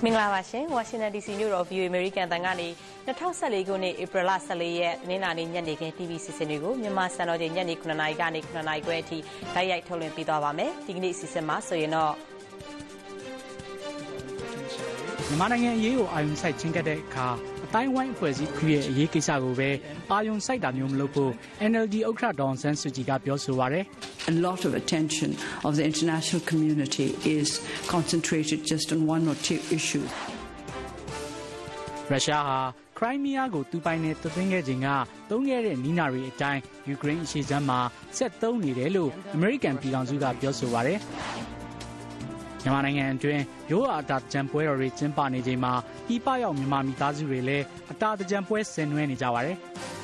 မင်္ဂလာပါရှင် Washington DC မြို့တော် VOA American တန်ကနေ2014ခုနှစ် April 14ရက်နေ့ညနေခင်း TV စီစဉ်တွေကိုမြန်မာစံတော်ချိန်ညနေ9:00နာရီကနေ9:00နာရီခွဲအထိတိုက်ရိုက်ထုတ်လွှင့်ပေးသွားပါမယ်။ဒီကနေ့စီစဉ်မှာဆိုရင်တော့မြန်မာနိုင်ငံအရေးကိုအာရုံစိုက်ချင်းကတဲ့အခါအတိုင်းဝိုင်းအဖွဲ့အစည်းခုရဲ့အရေးကိစ္စကိုပဲအာရုံစိုက်တာမျိုးမလုပ်ဖို့ NLD ဥက္ကဋ္ဌဒေါ်အောင်ဆန်းစုကြည်ကပြောဆိုပါတယ် A lot of attention of the international community is concentrated just on one or two issues. ရုရှားဟာခရိုင်းမီးယားကိုသူပိုင်နဲ့သွင်းခဲ့ခြင်းကသုံးခဲ့တဲ့နီးနာရီအတိုင်းယူကရိန်းအရှေ့ခြမ်းမှာဆက်သုံးနေတယ်လို့အမေရိကန်ပြည်ထောင်စုကပြောဆိုပါတယ်မြန်မာနိုင်ငံအတွင်းရိုးရာအတာတကြံပွဲတော်တွေကျင်းပနေချိန်မှာဤပရောက်မြန်မာမိသားစုတွေလည်းအတာတကြံပွဲဆင်နွှဲနေကြပါတယ်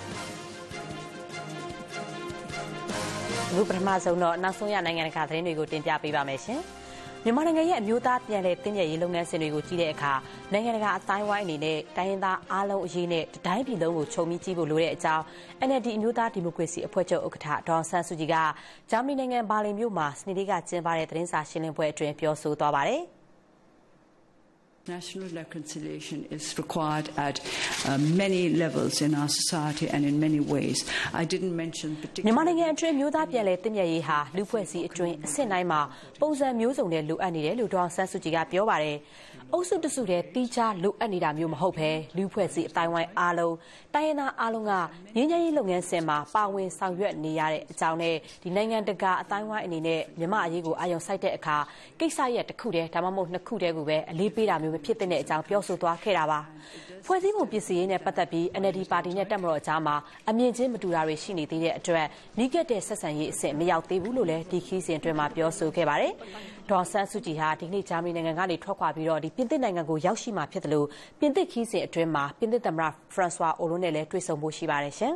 အခုပထမဆုံးတော့နောက်ဆုံးရနိုင်ငံတကာသတင်းတွေကိုတင်ပြပေးပါမယ်ရှင်မြန်မာနိုင်ငံရဲ့အမျိုးသားပြန်လည်တင်ပြရေးလုပ်ငန်းစဉ်တွေကိုကြီးတဲ့အခါနိုင်ငံတကာအတိုင်းဝိုင်းအနေနဲ့တိုင်းရင်းသားအားလုံးအရေးနဲ့တိုင်းပြည်လုံးကိုခြုံပြီးကြည့်ဖို့လိုတဲ့အကြောင်း NLD အမျိုးသားဒီမိုကရေစီအဖွဲ့ချုပ်ဥက္ကဋ္ဌဒေါ်အောင်ဆန်းစုကြည်ကဂျာမနီနိုင်ငံဘာလင်မြို့မှာစနေနေ့ကကျင်းပတဲ့သတင်းစာရှင်းလင်းပွဲအတွင်းပြောဆိုသွားပါတယ် National reconciliation is required at many levels in our society and in many ways. I didn't mention particularly မြန်မာနိုင်ငံအတွင်းမျိုးသားပြန်လည်တင်ပြရေးဟာလူဖွဲ့စည်းအတွင်းအဆင့်တိုင်းမှာပုံစံမျိုးစုံနဲ့လိုအပ်နေတယ်လို့ဒေါ်အောင်ဆန်းစုကြည်ကပြောပါတယ်။အုပ်စုတစုတည်းတီးခြားလိုအပ်နေတာမျိုးမဟုတ်ဘဲလူဖွဲ့စည်းအတိုင်းဝိုင်းအားလုံးတိုင်းရင်းသားအားလုံးကငြိမ်းချမ်းရေးလုပ်ငန်းစဉ်မှာပါဝင်ဆောင်ရွက်နေရတဲ့အကြောင်းနဲ့ဒီနိုင်ငံတကာအတိုင်းဝိုင်းအနေနဲ့မြန်မာအရေးကိုအာရုံစိုက်တဲ့အခါကိစ္စရပ်တစ်ခုတည်းဒါမှမဟုတ်နှစ်ခုတည်းကိုပဲအလေးပေးတာမျိုးမဖြစ်တဲ့အကြောင်းပြောဆိုသွားခဲ့တာပါ။ဖွဲ့စည်းပုံပြင်ဆင်ရေးနဲ့ပတ်သက်ပြီး NLD ပါတီနဲ့တက်မတော်အကြားမှာအမြင်ချင်းမတူတာတွေရှိနေသေးတဲ့အတွက်နီးကပ်တဲ့ဆက်ဆံရေးအဆင့်မရောက်သေးဘူးလို့လည်းဒီခီးစဉ်အတွင်းမှာပြောဆိုခဲ့ပါတယ်။ဒေါ်ဆန်းစုကြည်ဟာဒီနေ့ဂျာမနီနိုင်ငံကနေထွက်ခွာပြီးတော့ဒီပြင်သစ်နိုင်ငံကိုရောက်ရှိမှာဖြစ်တယ်လို့ပြင်သစ်ခီးစဉ်အတွင်းမှာပြင်သစ်သမ္မတဖရန်ဆွာအိုလွန်းနဲ့လည်းတွေ့ဆုံဖို့ရှိပါတယ်ရှင်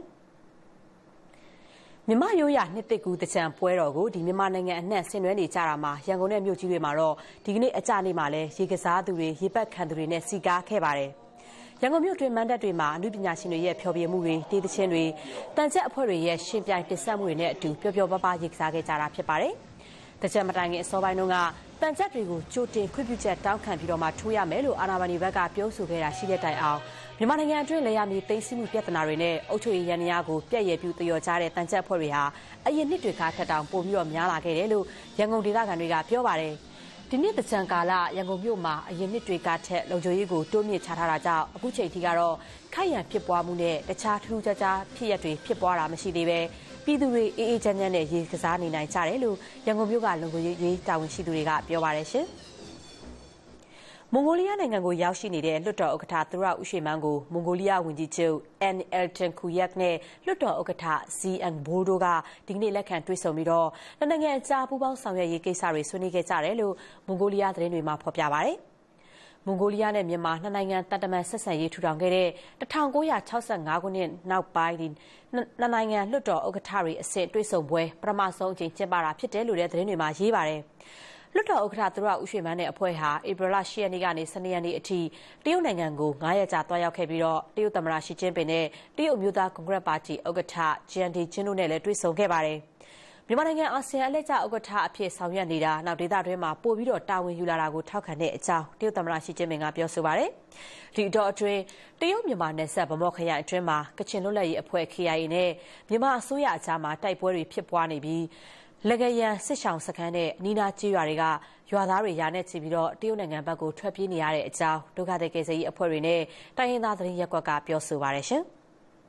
။မြန်မာရိုးရာနှစ်သစ်ကူးတကြံပွဲတော်ကိုဒီမြန်မာနိုင်ငံအနှံ့ဆင်နွှဲနေကြတာမှာရန်ကုန်နဲ့မြို့ကြီးတွေမှာတော့ဒီကနေ့အကြနေ့မှာလည်းရေကစားသူတွေရေပတ်ခံသူတွေနဲ့စီကားခဲ့ပါတယ်။ရန်ကုန်မြို့တွင်မန္တတွေမှာအမှုပညာရှင်တွေရဲ့ဖျော်ဖြေမှုတွေတေးသချင်းတွေတန်ချက်အဖွဲ့တွေရဲ့ရှင်ပြိုင်တင်ဆက်မှုတွေနဲ့အတူပျော်ပျော်ပါးပါးရေကစားခဲ့ကြတာဖြစ်ပါတယ်။တကြံမတိုင်ခင်အစောပိုင်းတုန်းကတန်ချက်တွေကိုကြိုတင်ခွင့်ပြုချက်တောင်းခံပြီးတော့မှထိုးရမယ်လို့အာဏာပိုင်တွေဘက်ကပြောဆိုခဲ့တာရှိတဲ့တိုင်အောင်မြန်မာနိုင်ငံအတွင်းလေယာဉ်မြေသိမ်းဆည်းမှုပြဿနာတွေနဲ့အုပ်ချုပ်ရေးရန်ရာကိုပြည့်ရပြုတည်ရောကြတဲ့တန်ချက်အဖွဲ့တွေဟာအရင်နှစ်တွေကထက်တောင်ပိုပြီးတော့များလာခဲ့တယ်လို့ရန်ကုန်ဒေသခံတွေကပြောပါတယ်။ဒီနေ့တကြံကာလရန်ကုန်မြို့မှာအရင်နှစ်တွေကထက်လုံခြုံရေးကိုတိုးမြင့်ချထားတာကြောင့်အခုချိန်ထိကတော့ခိုက်ရန်ဖြစ်ပွားမှုနဲ့တခြားထူးခြားခြားဖြစ်ရပ်တွေဖြစ်ပွားတာမရှိသေးပဲပြည်သူတွေအေးအေးချမ်းချမ်းနဲ့ရေကစားနေနိုင်ကြတယ်လို့ရန်ကုန်မြို့ကလုံခြုံရေးတာဝန်ရှိသူတွေကပြောပါတယ်ရှင်။မွန်ဂိုလီးယားနိုင်ငံကိုရောက်ရှိနေတဲ့လွှတ်တော်ဥက္ကဋ္ဌသူရဦးရွှေမန်းကိုမွန်ဂိုလီးယားဝန်ကြီးချုပ်အန်အယ်တန်ကူယက်နဲ့လွှတ်တော်ဥက္ကဋ္ဌဇီအန်ဘိုဒိုကဒီကနေ့လက်ခံတွေ့ဆုံပြီးတော့နိုင်ငံအကြားပူးပေါင်းဆောင်ရွက်ရေးကိစ္စတွေဆွေးနွေးခဲ့ကြတယ်လို့မွန်ဂိုလီးယားသတင်းတွေမှာဖော်ပြပါတယ်။မွန်ဂိုလီးယားနဲ့မြန်မာနှစ်နိုင်ငံတန်တမန်ဆက်ဆံရေးထူထောင်ခဲ့တဲ့1965ခုနှစ်နောက်ပိုင်းနှစ်နိုင်ငံလွှတ်တော်ဥက္ကဋ္ဌတွေအဆင့်တွေ့ဆုံပွဲပထမဆုံးအကြိမ်ကျင်းပတာဖြစ်တယ်လို့လည်းသတင်းတွေမှာရေးပါတယ်။လွှတ်တော်ဥက္ကဋ္ဌသူရဦးရွှေမန်းနဲ့အဖွဲ့ဟာဧပြီလ10ရက်နေ့ကနေ12ရက်နေ့အထိတရုတ်နိုင်ငံကို9ရက်ကြာတွားရောက်ခဲ့ပြီးတော့တရုတ်သမ္မတရှီကျင်းပင်နဲ့တရုတ်အမျိုးသားကွန်ဂရက်ပါတီဥက္ကဋ္ဌဂျန်ဒီချင်းတို့နဲ့လည်းတွေ့ဆုံခဲ့ပါတယ်။မြန်မာနိုင်ငံအာဆီယံအလှည့်ကျဥက္ကဋ္ဌအဖြစ်ဆောင်ရွက်နေတာနောက်ဒေသတွင်းမှာပို့ပြီးတော့တာဝန်ယူလာတာကိုထောက်ခံတဲ့အကြောင်းတရုတ်သမ္မတရှီကျင်းပင်ကပြောဆိုပါတယ်။ဒီတော့အတွင်းတရုတ်မြန်မာနယ်စပ်ဗမော်ခရိုင်အတွင်းမှာကချင်လွတ်လပ်ရေးအဖွဲ့ KIA နဲ့မြန်မာအစိုးရအကြားမှာတိုက်ပွဲတွေဖြစ်ပွားနေပြီးလက်ကြရန်စစ်ဆောင်စခန်းနဲ့နီနာကျေးရွာတွေကရွာသားတွေရာနဲ့ချီပြီးတော့တရုတ်နိုင်ငံဘက်ကိုထွက်ပြေးနေရတဲ့အကြောင်းဒုက္ခသည်ကယ်ဆယ်ရေးအဖွဲ့တွေနဲ့တိုင်းရင်းသားသတင်းရပ်ကွက်ကပြောဆိုပါတယ်ရှင်။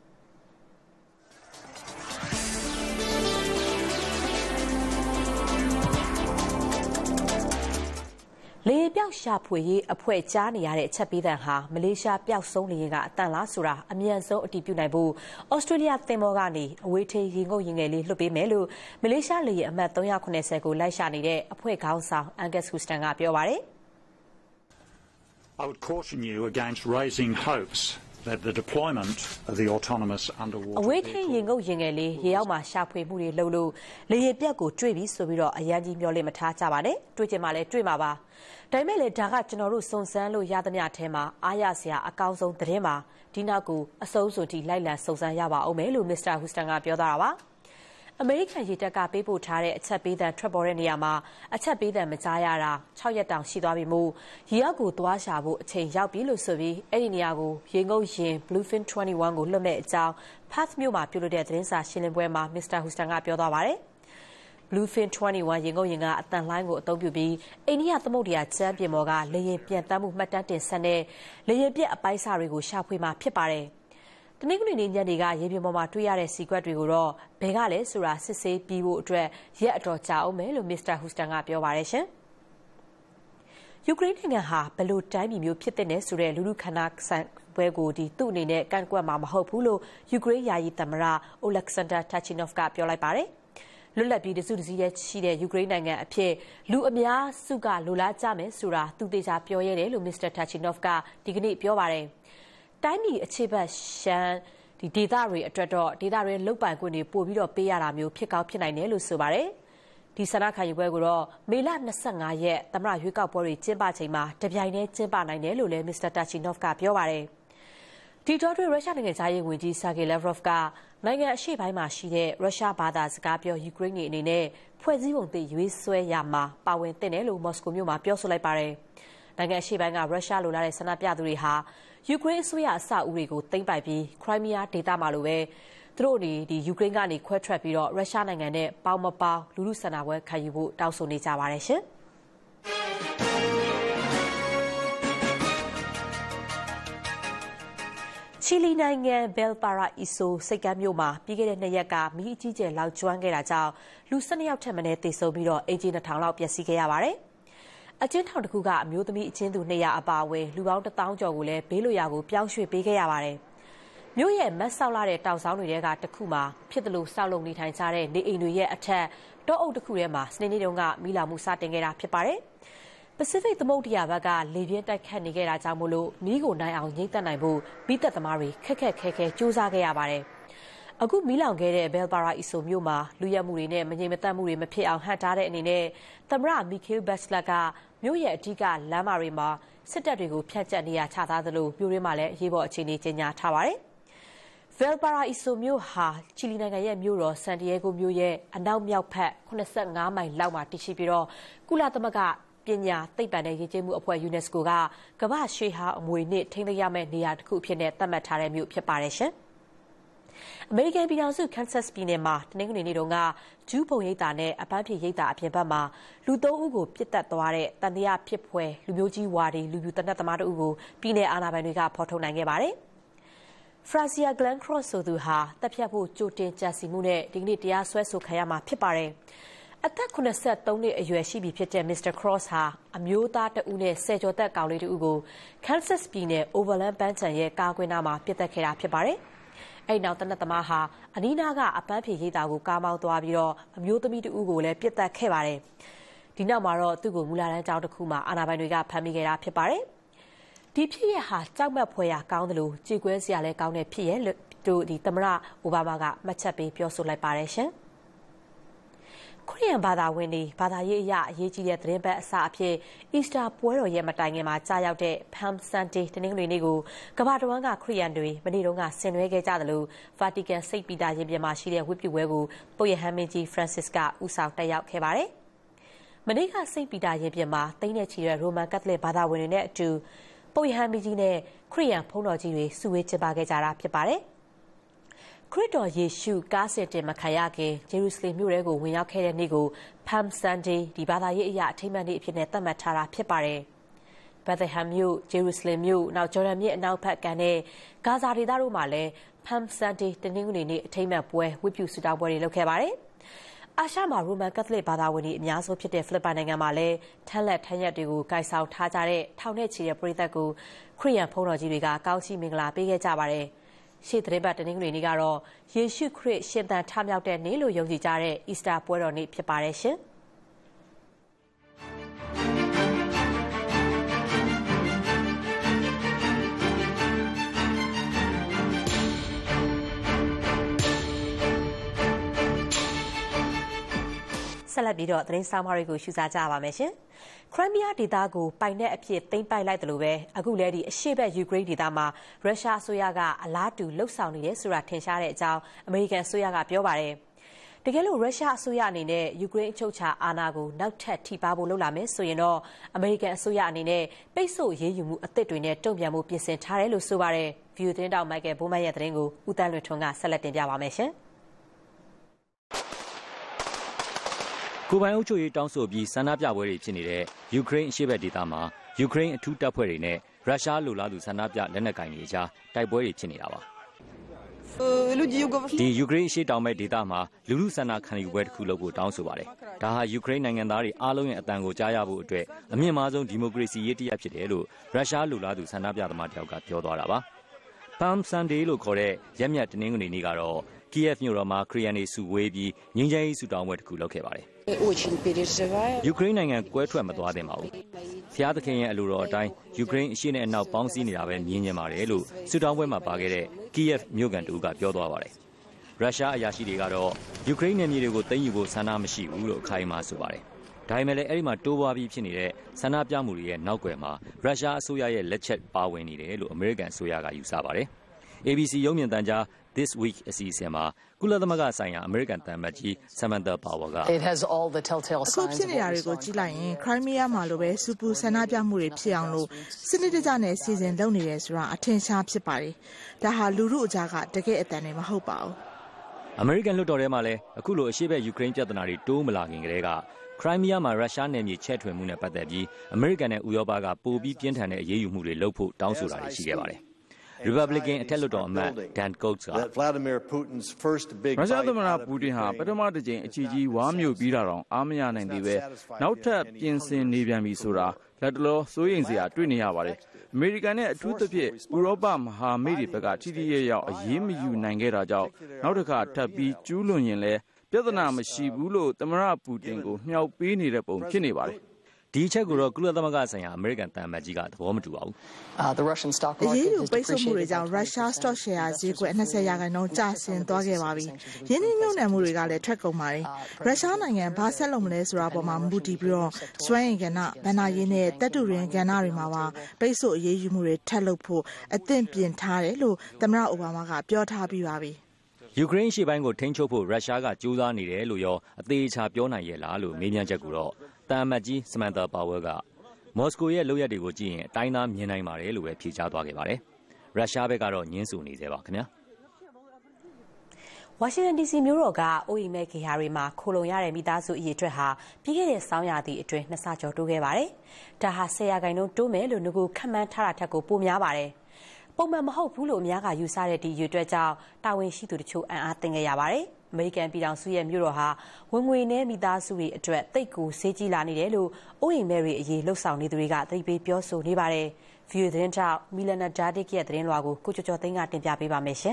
လေပျောက်ရှာဖွေရေးအဖွဲ့ကြားနေရတဲ့အချက်ပေးသံဟာမလေးရှားပျောက်ဆုံးလေယာဉ်ကအတန်လားဆိုတာအမြန်ဆုံးအတည်ပြုနိုင်ဖို့ဩစတြေးလျသင်္ဘောကနေအဝေးထိန်းရေငုပ်ရင်ငယ်လေးလွှတ်ပေးမယ်လို့မလေးရှားလေယာဉ်အမှတ်390ကိုလိုက်ရှာနေတဲ့အဖွဲ့ခေါင်းဆောင်အန်ဂတ်ဟူစတန်ကပြောပါတယ် I would caution you against raising hopes that the deployment of the autonomous underwater အဝေးထိန်းရေငုပ်ရင်ငယ်လေးရေအောက်မှာရှာဖွေမှုတွေလုပ်လို့လေယာဉ်ပြက်ကိုတွေ့ပြီးဆိုပြီးတော့အရန်ကြီးမျောလင့်မထားကြပါနဲ့တွေ့ချင်မှလည်းတွေ့မှာပါဒါပေမဲ့လေဒါကကျွန်တော်တို့စုံစမ်းလို့ရသမျှအထဲမှာအားရစရာအကောင်းဆုံးသတင်းပါဒီနောက်ကိုအစိုးစုံထိလိုက်လံစုံစမ်းရပါအောင်မယ်လို့မစ္စတာဟူစတန်ကပြောသွားတာပါအမေရိကန်ရေတပ်ကပေးပို့ထားတဲ့အချက်ပေးသံထွက်ပေါ်တဲ့နေရာမှာအချက်ပေးသံမကြားရတာ6 ရက်တောင်ရှိသွားပြီမို့ရေအောက်ကိုသွားရှာဖို့အချိန်ရောက်ပြီလို့ဆိုပြီးအဲ့ဒီနေရာကိုရေငုပ်ရင် Bluefin 21 ကိုလွှတ်မဲ့အကြောင်း Perth မြို့မှာပြုလုပ်တဲ့သတင်းစာရှင်းလင်းပွဲမှာ Mr. Houston ကပြောသွားပါတယ်။ Bluefin 21 ရေငုပ်ရင်ကအတန်လှိုင်းကိုအသုံးပြုပြီးအိန္ဒိယသမုဒ္ဒရာကျမ်းပြင်ပေါ်ကလေယာဉ်ပြန်တမ်းမှုမှတ်တမ်းတင်ဆက်နဲ့လေယာဉ်ပြက်အပိုင်းအစတွေကိုရှာဖွေမှာဖြစ်ပါတယ်။တနင်္ဂနွေနေ့ညနေကရေပြင်ပေါ်မှာတွေ့ရတဲ့စီကွက်တွေကိုတော့ဘယ်ကလဲဆိုတာစစ်ဆေးပြီးဖို့အတွက်ရက်အတော်ကြာအောင်မယ်လို့ Mr. Houston ကပြောပါတယ်ရှင်။ယူကရိန်းနိုင်ငံဟာဘယ်လိုတိုင်းပြည်မျိုးဖြစ်တဲ့နဲ့ဆိုတဲ့လူလူခန္ဓာဆိုင်ပွဲကိုသူ့အနေနဲ့ကန့်ကွက်မှာမဟုတ်ဘူးလို့ယူကရိန်းယာယီသမ္မတ Oleksandr Turchinov ကပြောလိုက်ပါတယ်။လွတ်လပ်ပြီးတစုတစည်းရှိတဲ့ယူကရိန်းနိုင်ငံအဖြစ်လူအများစုကလိုလားကြမယ်ဆိုတာသူသေချာပြောရဲတယ်လို့ Mr. Turchinov ကဒီကနေ့ပြောပါတယ်။တိုင်းပြည်အခြေဘက်ရှမ်းဒေသတွေအတွက်တော့ဒေသတွေလုတ်ပိုင်ခွင့်တွေပို့ပြီးတော့ပေးရတာမျိုးဖြစ်ကောင်းဖြစ်နိုင်တယ်လို့ဆိုပါတယ်။ဒီဆန္ဒခံယူပွဲကိုတော့မေလ25ရက်သမ္မတရွေးကောက်ပွဲတွေကျင်းပချိန်မှာတပြိုင်တည်းကျင်းပနိုင်တယ်လို့လည်း Mr. Turchinov ကပြောပါတယ်။ဒီတော့ရုရှားနိုင်ငံသားရေးဝန်ကြီး Sergei Lavrov ကနိုင်ငံအရှေ့ပိုင်းမှာရှိတဲ့ရုရှားဘာသာစကားပြောယူကရိန်းတွေအနေနဲ့ဖွဲ့စည်းပုံသစ်ရွေးဆွဲရမှာပါဝင်သင့်တယ်လို့မော်စကိုမြို့မှာပြောဆိုလိုက်ပါတယ်။နိုင်ငံအရှေ့ပိုင်းကရုရှားလိုလားတဲ့ဆန္ဒပြသူတွေဟာယူကရိန်းအစိုးရအဆောက်အဦတွေကိုသိမ်းပိုက်ပြီးခရိုင်းမီးယားဒေသမှာလိုပဲသူတို့ယူကရိန်းကနေခွဲထွက်ပြီးတော့ရုရှားနိုင်ငံနဲ့ပေါင်းမပေါင်းလူလူဆန္ဒပွဲခံယူဖို့တောင်းဆိုနေကြပါတယ်ရှင်။ချီလီနိုင်ငံဘယ်လ်ပါရာအီဆိုစိတ်ကမ်းမြို့မှာပြီးခဲ့တဲ့2 ရက်ကမီးအကြီးကျယ်လောက်ကျွမ်းခဲ့တာကြောင့်လူ12 ယောက်ထက်မနည်းသေဆုံးပြီးတော့အင်ဂျင်2000လောက်ပျက်စီးခဲ့ရပါတယ်။အကျဉ်းထောင်တစ်ခုကအမျိုးသမီးအကျဉ်းသူ200အပါအဝင်လူပေါင်း1000ကျော်ကိုလည်းဘေးလွတ်ရာကိုပြောင်းရွှေ့ပေးခဲ့ရပါတယ်။မြို့ရဲ့မတ်ဆောက်လာတဲ့တောင်ဆောင်တွေထဲကတစ်ခုမှာဖြစ်တယ်လို့စောက်လုံနေထိုင်ကြတဲ့နေအိမ်တွေရဲ့အထက်တောအုပ်တစ်ခုထဲမှာစနေနေ့တုန်းကမီးလောင်မှုစတင်ခဲ့တာဖြစ်ပါတယ်။ ပစိဖိတ်သမုဒ္ဒရာဘက်ကလေပြင်းတိုက်ခတ်နေခဲ့တာကြောင့်မို့လို့မီးကိုနိုင်အောင်ငြိမ့်သက်နိုင်ဖို့မီးတပ်သမားတွေခက်ခက်ခဲခဲစူးစမ်းခဲ့ရပါတယ်။အခုမီးလောင်ခဲ့တဲ့ဘယ်လ်ပါရာအီဆိုမြို့မှာလူရဲမှုတွေနဲ့မငြိမ်မသက်မှုတွေမဖြစ်အောင်ဟန့်တားတဲ့အနေနဲ့သမ္မတမီခေးဘက်စလက်ကမြို့ရဲ့အဓိကလမ်းမတွေမှာစစ်တပ်တွေကိုဖျက်ချနေရချထားသလိုမြို့ရင်းမှာလည်းအရေးပေါ်အခြေအနေကြေညာထားပါတယ်။ဗယ်လ်ပါရာအီဆိုမြို့ဟာချီလီနိုင်ငံရဲ့မြို့တော်ဆန်တီယေဂိုမြို့ရဲ့အနောက်မြောက်ဘက်85 မိုင်လောက်မှာတည်ရှိပြီးတော့ကုလသမဂ္ဂပညာသိပ္ပံနဲ့ယဉ်ကျေးမှုအဖွဲ့ UNESCO ကကမ္ဘာ့ရှေးဟောင်းအမွေအနှစ်ထိန်းသိမ်းရမယ့်နေရာတစ်ခုအဖြစ်နဲ့သတ်မှတ်ထားတဲ့မြို့ဖြစ်ပါတယ်ရှင်။အမေရိကန်ပြည်ထောင်စုကန်ဆတ်ပြည်နယ်မှာတနင်္ဂနွေနေ့တုန်းကဂျူးဘုံရိပ်သာနဲ့အပန်းဖြေရိပ်သာအပြင်ဘက်မှာလူ3 ဦးကိုပြစ်တက်သွားတဲ့တန်တရားဖြစ်ဖွယ်လူမျိုးကြီးဝါဒီလူပြူတနက်သမားတို့ကိုပြည်내အာဏာပိုင်တွေကဖော်ထုတ်နိုင်ခဲ့ပါတယ်။ Frazier Glenn Cross ဆိုသူဟာတပ်ဖြတ်ဖို့ကြိုတင်ကြံစည်မှုနဲ့ဒီကနေ့တရားစွဲဆိုခံရမှာဖြစ်ပါတယ်။အသက်83 နှစ်အရွယ်ရှိပြီဖြစ်တဲ့ Mr. Cross ဟာအမျိုးသားတဦးနဲ့ဆယ်ကျော်သက်ကောင်လေးတဦးကို Kansas ပြည်နယ် Overland ပန်းခြံရဲ့ကားကွင်းနားမှာပြစ်တက်ခဲ့တာဖြစ်ပါတယ်။အဲ့နောက်တနက်သမားဟာအနီးနားကအပန်းဖြေရိပ်သာကိုကားမောင်းသွားပြီးတော့အမျိုးသမီးတဦးကိုလည်းပြစ်တက်ခဲ့ပါတယ်။ဒီနောက်မှာတော့သူ့ကိုမူလာတန်းကျောင်းတစ်ခုမှာအာဏာပိုင်တွေကဖမ်းမိခဲ့တာဖြစ်ပါတယ်။ဒီဖြစ်ရဟာကြောက်မက်ဖွယ်ရာကောင်းတယ်လို့ကြေကွဲစရာလည်းကောင်းတဲ့ဖြစ်ရလို့သမ္မတအိုဘားမားကမှတ်ချက်ပေးပြောဆိုလိုက်ပါတယ်ရှင်။ခရစ်ယာန်ဘာသာဝင်တွေဘာသာရေးအရာအရေးကြီးတဲ့သတင်းပတ်အစအဖြစ်အီစတာပွဲတော်ရဲ့မတိုင်ခင်မှာကြာရောက်တဲ့ Palm Sunday တနင်္ဂနွေနေ့ကိုကမ္ဘာတစ်ဝန်းကခရစ်ယာန်တွေမနေ့တုန်းကဆင်နွှဲခဲ့ကြတယ်လို့ Vatican စိတ်ပီတာရင်ပြင်မှာရှိတဲ့ဝတ်ပြုပွဲကိုပုပ်ရဟန်းမင်းကြီး Francis ကဦးဆောင်တက်ရောက်ခဲ့ပါတယ်။မနေ့ကစိတ်ပီတာရင်ပြင်မှာသိန်းနဲ့ချီတဲ့ရိုမန်ကက်သလစ်ဘာသာဝင်တွေနဲ့အတူပုပ်ရဟန်းမင်းကြီးနဲ့ခရစ်ယာန်ဘုန်းတော်ကြီးတွေစုဝေးကျင်းပခဲ့ကြတာဖြစ်ပါတယ်။ခရစ်တော်ယေရှုကားစစ်တင်မခံရခင်ဂျေရုဆလင်မြို့ထဲကိုဝင်ရောက်ခဲ့တဲ့နေ့ကို Palm Sunday ဒီဘာသာရေးအရာအထိမ်းအမှတ်နေ့အဖြစ်နဲ့သတ်မှတ်ထားတာဖြစ်ပါတယ်။ Bethlehem မြို့ဂျေရုဆလင်မြို့နောက်ဂျော်ဒန်မြစ်အနောက်ဘက်ကမ်းနဲ့ဂါဇာဒေသတို့မှာလည်း Palm Sunday တနင်္ဂနွေနေ့အထိမ်းအမှတ်ပွဲဝတ်ပြုဆုတောင်းပွဲတွေလုပ်ခဲ့ပါတယ်။အာရှမှာရိုမန်ကက်သလစ်ဘာသာဝင်တွေအများဆုံးဖြစ်တဲ့ဖိလစ်ပိုင်နိုင်ငံမှာလည်းထန်းလက်ထန်းရက်တွေကိုကိုင်ဆောင်ထားကြတဲ့ထောင်နဲ့ချီတဲ့ပရိသတ်ကိုခရစ်ယာန်ဘုန်းတော်ကြီးတွေကကောင်းချီးမင်္ဂလာပေးခဲ့ကြပါတယ်။ရှေ့သတင်းပတ်တနင်္ဂနွေနေ့ကတော့ယေရှုခရစ်ရှင်သန်ထမြောက်တဲ့နေ့လို့ယုံကြည်ကြတဲ့အီစတာပွဲတော်နေ့ဖြစ်ပါတယ်ရှင်။ဆက်လက်ပြီးတော့သတင်းဆောင်မတွေကိုရှုစားကြပါမယ်ရှင်။ခရိုင်းမီးယားဒေသကိုပိုင်နက်အဖြစ်သိမ်းပိုက်လိုက်တယ်လို့ပဲအခုလည်းဒီအရှေ့ဘက်ယူကရိန်းဒေသမှာရုရှားအစိုးရကအလားတူလှုပ်ဆောင်နေတယ်ဆိုတာထင်ရှားတဲ့အကြောင်းအမေရိကန်အစိုးရကပြောပါတယ်။တကယ်လို့ရုရှားအစိုးရအနေနဲ့ယူကရိန်းအချုပ်အခြာအာဏာကိုနောက်ထပ်ထိပါဖို့လုပ်လာမယ်ဆိုရင်တော့အမေရိကန်အစိုးရအနေနဲ့ပိတ်ဆို့ရေးယူမှုအသစ်တွေနဲ့တုံ့ပြန်မှုပြင်ဆင်ထားတယ်လို့ဆိုပါတယ်။ VU သတင်းတောက်မိုက်ကယ်ဘိုးမတ်ရဲ့သတင်းကိုဦးတန်းလွင်ထွန်းကဆက်လက်တင်ပြပါမယ်ရှင်။ကိုပိုင်အုပ်ချုပ်ရေးတောင်းဆိုပြီးဆန္ဒပြပွဲတွေဖြစ်နေတဲ့ယူကရိန်းအရှေ့ဘက်ဒေသမှာယူကရိန်းအထူးတပ်ဖွဲ့တွေနဲ့ရုရှားလိုလားသူဆန္ဒပြလက်နက်ကိုင်တွေကြားတိုက်ပွဲတွေဖြစ်နေတာပါဒီယူကရိန်းအရှေ့တောင်ဘက်ဒေသမှာလူလူဆန္ဒခံယူပွဲတစ်ခုလုပ်ဖို့တောင်းဆိုပါတယ်ဒါဟာယူကရိန်းနိုင်ငံသားတွေအားလုံးရဲ့အသံကိုကြားရဖို့အတွက်အမြင့်မားဆုံးဒီမိုကရေစီရေးတရက်ဖြစ်တယ်လို့ရုရှားလိုလားသူဆန္ဒပြသမားတယောက်ကပြောသွားတာပါPalm Sunday လို့ခေါ်တဲ့ရက်မြတ်တနင်္ဂနွေနေ့ကတော့Kiev မြို့တော်မှာခရီးယန်တွေစုဝေးပြီးငြိမ်းချမ်းရေးဆုတောင်းပွဲတစ်ခုလုပ်ခဲ့ပါတယ်ယူကရိန်းနိုင်ငံကွဲထွက်မသွားသင့်ပါဘူးဖျားသခင်ရဲ့အလိုတော်အတိုင်းယူကရိန်းအရှေ့နဲ့အနောက်ပေါင်းစည်းနေတာပဲမြင်မြင်ပါတယ်လို့ဆုတောင်းပွဲမှာပါခဲ့တဲ့ Kiev မြို့ကန်တူကပြောသွားပါတယ်ရုရှားအရာရှိတွေကတော့ယူကရိန်းနယ်မြေတွေကိုသိမ်းယူဖို့ဆန္ဒမရှိဘူးလို့အခိုင်အမာဆိုပါတယ်ဒါပေမဲ့လည်းအဲ့ဒီမှာတိုးပွားပြီးဖြစ်နေတဲ့ဆန္ဒပြမှုတွေရဲ့နောက်ွယ်မှာရုရှားအစိုးရရဲ့လက်ချက်ပါဝင်နေတယ်လို့အမေရိကန်အစိုးရကယူဆပါတယ် ABC ရုပ်မြင်သံကြား This Week အစီအစဉ်မှာကုလသမဂ္ဂဆိုင်ရာအမေရိကန်သံအမတ်ကြီး Samantha Power ကအခုဖြစ်နေတာတွေကိုကြည့်လိုက်ရင် Crimea မှာလိုပဲစူပူဆန္ဒပြမှုတွေဖြစ်အောင်လို့စနစ်တကျနဲ့စီစဉ်လုပ်နေတယ်ဆိုတာအထင်ရှားဖြစ်ပါတယ်ဒါဟာလူထုအကြားကတကယ်အတန်တွေမဟုတ်ပါဘူးအမေရိကန်လွှတ်တော်ထဲမှာလည်းအခုလိုအရှေ့ဘက်ယူကရိန်းပြဿနာတွေတိုးမလာခင်ကတည်းကခရိုင်းမီးယားမှာရုရှားနယ်မြေချဲ့ထွင်မှုနဲ့ပတ်သက်ပြီးအမေရိကန်နဲ့ဥရောပကပိုပြီးပြင်းထန်တဲ့အရေးယူမှုတွေလုပ်ဖို့တောင်းဆိုတာတွေရှိခဲ့ပါတယ်Republican အထက်လွှတ်တော်အမတ် Dan Coats ကရုရှားသမ္မတပူတင်ဟာပထမတစ်ကြိမ်အကြီးကြီးဝါမျိုးပြီးတာတောင်အားမရနိုင်သေးပဲနောက်ထပ်ပြင်ဆင်နေပြန်ပြီဆိုတာလက်တလောစိုးရိမ်စရာတွေ့နေရပါတယ်အမေရိကန်နဲ့အထူးသဖြင့်ဥရောပမဟာမိတ်တွေဘက်ကထိထိရောက်အရေးမယူနိုင်ခဲ့တာကြောင့်နောက်တစ်ခါထပ်ပြီးကျူးလွန်ရင်လည်းပြဿနာမရှိဘူးလို့သမ္မတပူတင်ကိုမြှောက်ပေးနေတဲ့ပုံဖြစ်နေပါတယ်ဒီအချက်ကိုတော့ကုလသမဂ္ဂဆိုင်ရာအမေရိကန်သံအမတ်ကြီးကသဘောမတူပါဘူးအရေးယူပိတ်ဆို့မှုတွေကြောင့်ရုရှား stock share ဈေးကွက်20%ကျဆင်းသွားခဲ့ပါပြီ။ရင်းနှီးမြှုပ်နှံမှုတွေကလည်းထွက်ကုန်ပါတယ်။ရုရှားနိုင်ငံဘာဆက်လုပ်မလဲဆိုတာပေါ်မှာမူတည်ပြီးတော့စွမ်းအင်ကဏ္ဍဗဏ္ဍာရေးနဲ့တပ်တုရင်ကဏ္ဍတွေမှာပါပိတ်ဆို့အရေးယူမှုတွေထပ်လုပ်ဖို့အသင့်ပြင်ထားတယ်လို့သမ္မတအိုဘားမားကပြောထားပြီးပါပြီ။ယူကရိန်းရှေ့ပိုင်းကိုထိန်းချုပ်ဖို့ရုရှားကကြိုးစားနေတယ်လို့ရောအသေးချာပြောနိုင်ရဲ့လားလို့မေးမြန်းချက်ကိုတော့တန်အမတ်ကြီး Samantha Power ကမော်စကိုရဲ့လုပ်ရက်တွေကိုကြည့်ရင်အတိုင်းသားမြင်နိုင်ပါတယ်လို့ပဲဖြေကြားသွားခဲ့ပါတယ်။ရုရှားဘက်ကတော့ညှင်းဆိုနေသေးပါခင်ဗျာ။ဝါရှင်တန် DC မြို့တော်ကအိုးအိမ်မဲ့ဂေဟာတွေမှာခိုလုံရတဲ့မိသားစုအရေအတွက်ဟာပြီးခဲ့တဲ့ဆောင်းရာသီအတွင်း2ဆကျော်တိုးခဲ့ပါတယ်။ဒါဟာ10%တိုးမယ်လို့ငကိုခန့်မှန်းထားတာထက်ကိုပိုများပါတယ်။ပုံမှန်မဟုတ်ဘူးလို့အများကယူဆတဲ့ဒီအရေအတွက်ကြောင့်တာဝန်ရှိသူတချို့အံ့အားသင့်ခဲ့ရပါတယ်။အမေရိကန်ပြည်ထောင်စုရဲ့မြို့တော်ဟာဝင်ငွေနဲ့မိသားစုတွေအတွက်တိတ်ကိုဈေးကြီးလာနေတယ်လို့အိုးအိမ်မဲတွေအရေးလှုပ်ဆောင်နေသူတွေကသတိပေးပြောဆိုနေပါတယ်။ VU သတင်းထောက်မီလနာဒါဒစ်ရဲ့သတင်းလွှာကိုကိုကျော်ကျော်သိန်းကတင်ပြပေးပါမယ်ရှင်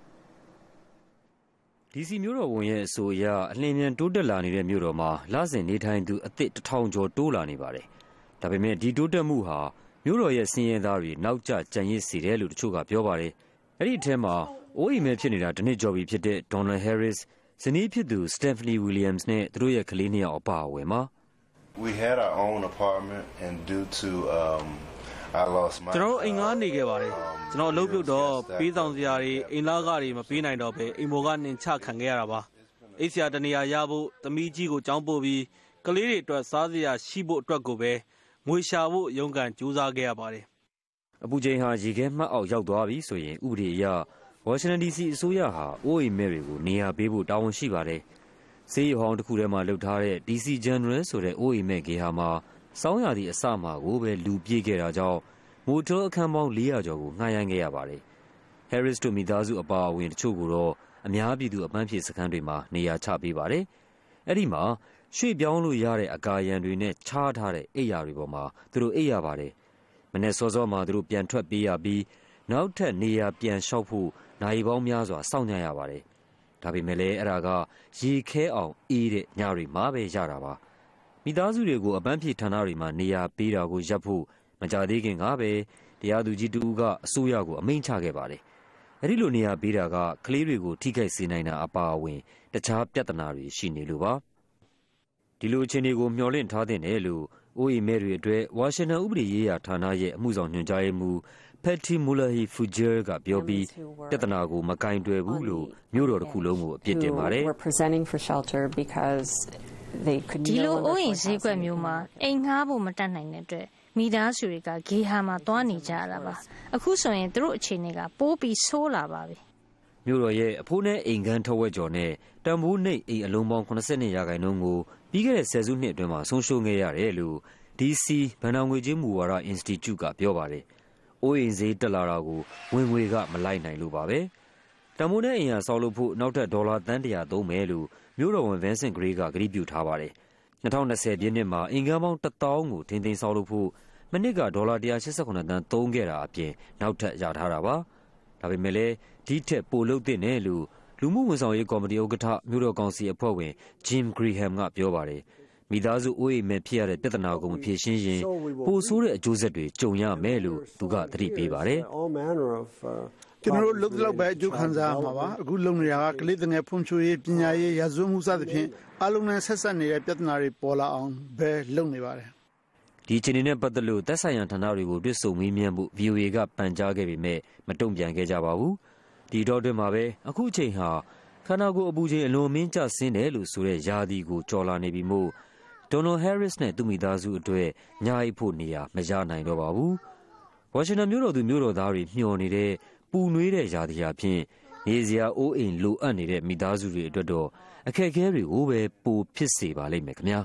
။ DC မြို့တော်ဝန်ရဲ့အဆိုအရအလင်းမြန်တိုးတက်လာနေတဲ့မြို့တော်မှာလစဉ်နေထိုင်သူအသစ်1000ကျော်တိုးလာနေပါတယ်။ဒါပေမဲ့ဒီတိုးတက်မှုဟာမြို့တော်ရဲ့ဆင်းရဲသားတွေနောက်ကျကျန်ရစ်စေတယ်လို့တချို့ကပြောပါတယ်။အဲ့ဒီအထက်မှာအိုးအိမ်မဲဖြစ်နေတာတနှစ်ကျော်ပြီဖြစ်တဲ့ Donald Harris ဇနီးဖြစ်သူ Stephanie Williams နဲ့သူတို့ရဲ့ကလေး2ယောက်အပါအဝင်ပါ We had our own apartment and due to I lost my ကျွန်တော်အိမ်ငှားနေခဲ့ပါတယ်ကျွန်တော်အလုပ်ပြုတ်တော့ပေးဆောင်စရာတွေအိမ်လားကားတွေမပေးနိုင်တော့ပဲအိမ်ပေါ်ကနှင်ချခံခဲ့ရတာပါအိတ်စရာတနေရာရဖို့သမီးကြီးကိုကြောင်းပို့ပြီးကလေးတွေအတွက်စားစရာရှိဖို့အတွက်ကိုပဲငွေရှာဖို့ရုန်းကန်ကြိုးစားခဲ့ရပါတယ်အပူချိန်ဟာရေခဲမှတ်အောက်ရောက်သွားပြီဆိုရင်ဥပဒေအရဝါရှင်တန် DC အစိုးရဟာအိုးအိမ်မဲတွေကိုနေရာပေးဖို့တာဝန်ရှိပါတယ်။ဆေးရုံဟောင်းတစ်ခုထဲမှာလှုပ်ထားတဲ့ DC General ဆိုတဲ့အိုးအိမ်မဲဂေဟာမှာစောင်းရာသီအစမှာကိုပဲလူပြေးခဲ့တာကြောင့်မိုတော်အခန်းပေါင်း400ကျော်ကိုငှားရမ်းခဲ့ရပါတယ်။ Harris တို့မိသားစုအပါအဝင်တချို့ကိုတော့အများပြည်သူအပန်းဖြေစခန်းတွေမှာနေရာချပေးပါတယ်။အဲ့ဒီမှာရွှေ့ပြောင်းလို့ရတဲ့အကာအရံတွေနဲ့ချားထားတဲ့အိပ်ယာတွေပေါ်မှာသူတို့အိပ်ရပါတယ်။မနေ့စောစောမှာသူတို့ပြန်ထွက်ပေးရပြီးနောက်ထပ်နေရာပြန်လျှောက်ဖို့နိုင်ပေါင်းများစွာစောင့်ကြရပါတယ်။ဒါပေမဲ့လည်းအဲ့ဒါကရေခဲအောင်အေးတဲ့ညတွေမှာပဲရတာပါ။မိသားစုတွေကိုအပန်းဖြေဌာနတွေမှာနေရာပေးတာကိုရပ်ဖို့မကြသေးခင်ကပဲတရားသူကြီးတူကအစိုးရကိုအမိန့်ချခဲ့ပါတယ်။အဲ့ဒီလိုနေရာပေးတာကကလေးတွေကိုထိခိုက်စေနိုင်တာအပါအဝင်တခြားပြဿနာတွေရှိနေလို့ပါ။ဒီလိုအခြေအနေကိုမျှော်လင့်ထားတဲ့လို့အိုးအိမ်မဲတွေအတွက်ဝါရှင်တန်ဥပဒေရေးရာဌာနရဲ့အမှုဆောင်ညွှန်ကြားရေးမှူး Patty Mulahi Fujer ကပြောပြီးပြဿနာကိုမကင်တွယ်ဘူးလို့မြို့တော်တစ်ခုလုံးကိုအပြစ်တင်ပါတယ်ဒီလိုအိုးအိမ်ဈေးကွက်မျိုးမှာအိမ်ငှားဖို့မတတ်နိုင်တဲ့အတွက်မိသားစုတွေကဂေဟာမှာသွားနေကြရတာပါအခုဆိုရင်သူတို့အခြေအနေကပိုးပြီးဆိုးလာပါပြီမြို့တော်ရဲ့အဖိုးနဲ့အိမ်ခန်းထက်ဝက်ကျော်နဲ့တန်ဖိုးနှိပ်အိမ်အလုံးပေါင်း82%ကိုပြီးခဲ့တဲ့10စုနှစ်အတွင်းမှာဆုံးရှုံးခဲ့ရတယ်လို့ DC ဘဏ္ဍာငွေကြေးမူဝါဒ Institute ကပြောပါတယ်။အိုးအိမ်ဈေးတက်လာတာကိုဝင်ငွေကမလိုက်နိုင်လို့ပါပဲ။တန်ဖိုးနဲ့အိမ်ယာဆောက်လုပ်ဖို့နောက်ထပ်ဒေါ်လာသန်း100သုံးမယ်လို့မြို့တော်ဝန် Vincent Gray ကကတိပြုထားပါတယ်။2020ပြည့်နှစ်မှာအိမ်ခန်းပေါင်း1000ကိုထိန်းသိမ်းဆောက်လုပ်ဖို့မနစ်ကဒေါ်လာ188သန်းသုံးခဲ့တာအပြင်နောက်ထပ်ရထားတာပါ။ဒါပေမဲ့လည်းဒီထက်ပိုလုပ်သင့်တယ်လို့လူမှုဝန်ဆောင်ရေးကော်မတီဥက္ကဋ္ဌမြို့တော်ကောင်စီအဖွဲ့ဝင် Jim Graham ကပြောပါတယ်။မိသားစုအိုးအိမ်မဲ့ဖြစ်ရတဲ့ပြဿနာကိုမဖြေရှင်းရင်ပိုဆိုးတဲ့အကျိုးဆက်တွေကြုံရမယ်လို့သူကသတိပေးပါတယ်။ကျွန်တော်တို့လုပ်တော့ပဲအကျိုးခံစားမှာပါအခုလုံနေတာကကလေးငယ်ဖွံ့ဖြိုးရေးပညာရေးရာဇဝတ်မှုစသဖြင့်အလုံးနဲ့ဆက်ဆက်နေတဲ့ပြဿနာတွေပေါ်လာအောင်ပဲလုပ်နေပါတယ်ဒီအခြေအနေနဲ့ပတ်သက်လို့သက်ဆိုင်ရာဌာနတွေကိုတွေ့ဆုံမေးမြန်းဖို့ VOA ကပန်ကြားခဲ့ပေမဲ့မတုံ့ပြန်ခဲ့ကြပါဘူးဒီတော့တွင်မှာပဲအခုအချိန်ဟာခန္ဓာကိုယ်အပူချိန်အလွန်မင်းကျဆင်းတယ်လို့ဆိုတဲ့ယာတီကိုကြော်လာနေပြီမို့ Donald Harris နဲ့သူမိသားစုအတွက်ညာအိပ်ဖို့နေရာမရနိုင်တော့ပါဘူးဝါရှင်တန်မြို့တော်သူမြို့တော်သားတွေမျှော်နေတဲ့ပူနွေးတဲ့ယာတီဟာဖြင့်နေစရာအိုးအိမ်လိုအပ်နေတဲ့မိသားစုတွေအတွက်တော့အခက်အခဲတွေကိုပဲပိုဖြစ်စေပါလိမ့်မယ်ခင်ဗျာ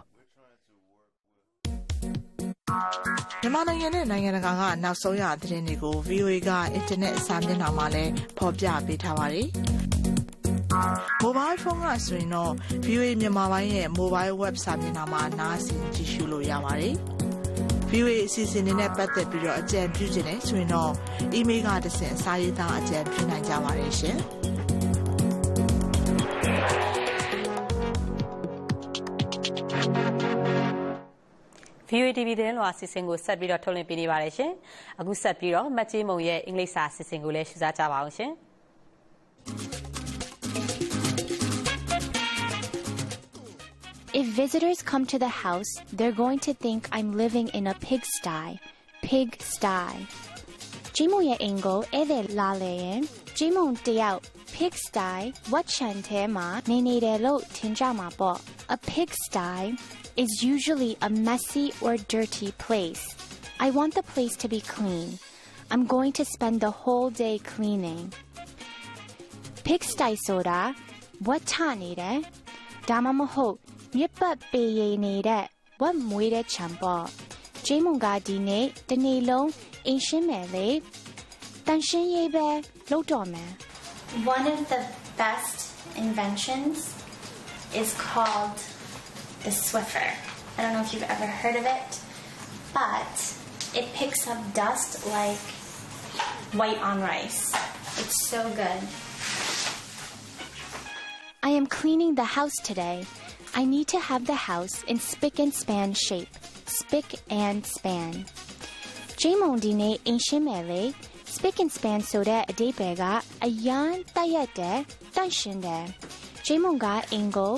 မြန်မာနိုင်ငံနဲ့နိုင်ငံတကာကနောက်ဆုံးရသတင်းတွေကို VOA ကအင်တာနက်စာမျက်နှာမှာလည်းဖော်ပြပေးထားပါတယ်။ Mobile phone ကဆိုရင်တော့ VOA မြန်မာပိုင်းရဲ့ mobile web စာမျက်နှာမှာနားဆင်ကြည့်ရှုလို့ရပါတယ်။ VOA အစီအစဉ်တွေနဲ့ပတ်သက်ပြီးတော့အကြံပြုချင်တယ်ဆိုရင်တော့ email ကတဆင့်စာရေးသားအကြံပြုနိုင်ကြပါတယ်ရှင်။ VOA TV သတင်းလွှာအစီအစဉ်ကိုဆက်ပြီးတော့ထုတ်လွှင့်ပေးနေပါတယ်ရှင်။အခုဆက်ပြီးတော့မတ်ကြီးမုံရဲ့အင်္ဂလိပ်စာအစီအစဉ်ကိုလည်းရှုစားကြပါအောင်ရှင်။ If visitors come to the house, they're going to think I'm living in a pigsty. Pigsty. Jimo ye ingo ede laleyen. Jimo tiao pigsty. What chante ma nene de lo tinjama bo. A pigsty is usually a messy or dirty place. I want the place to be clean. I'm going to spend the whole day cleaning. Pigsty soda. What tanide? Damamaho. Yippat peye nede. What muide champo. Jamunga dine. Dene long. Inshimele. Tanshin yebe. Lodome. One of the best inventions is called the Swiffer. I don't know if you've ever heard of it, but it picks up dust like white on rice. It's so good. I am cleaning the house today. I need to have the house in spick and span shape. Spick and span. Jamondine inshimele. Spick and span soda adepega ayan tayete tanshinde. Jamonga ingo.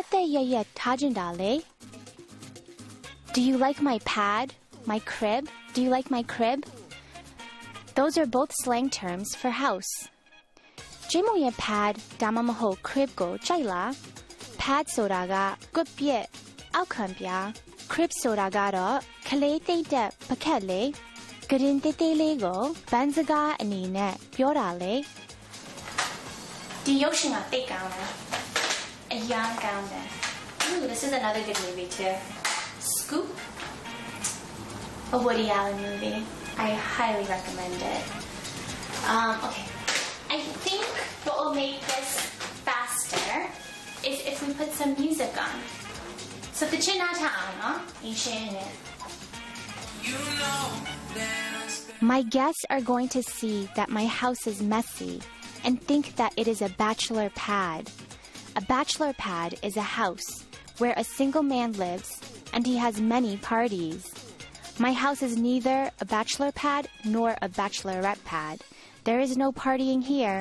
Do you like my pad? My crib? Do you like my crib? Those are both slang terms for house. Jimoye pad damamaho crib go chaila. Pad sodaga gupye alkampya. Crib sodaga ro kale de pakele. Garinte lego banzaga anine piorale. The Yoshina Bigana. A young gounder. Ooh, this is another good movie too. Scoop. A Woody Allen movie. I highly recommend it. Okay. I think what will make this faster is if we put some music on. So the chinata no? My guests are going to see that my house is messy and think that it is a bachelor pad. A bachelor pad is a house where a single man lives and he has many parties. My house is neither a bachelor pad nor a bachelorette pad. There is no partying here.